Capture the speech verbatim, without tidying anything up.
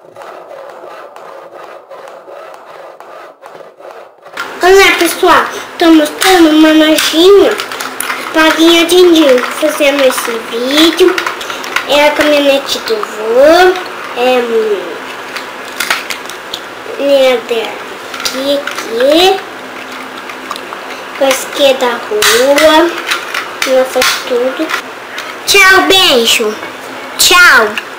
Olá pessoal, tô mostrando uma nojinha Paguinha Dindim fazendo esse vídeo. É a caminhonete do vô, é Leather aqui, aqui Cosquinha da rua. Ela faz tudo. Tchau, beijo. Tchau.